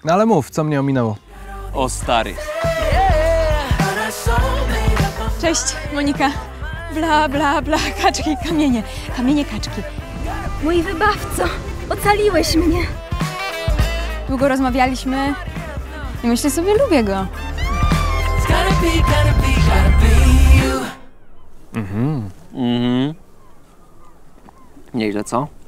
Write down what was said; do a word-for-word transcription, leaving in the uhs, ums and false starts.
No ale mów, co mnie ominęło? O stary. Cześć, Monika. Bla, bla, bla, kaczki, kamienie. Kamienie, kaczki. Mój wybawco, ocaliłeś mnie. Długo rozmawialiśmy i myślę sobie, lubię go. Mhm. Mhm. Nieźle, co?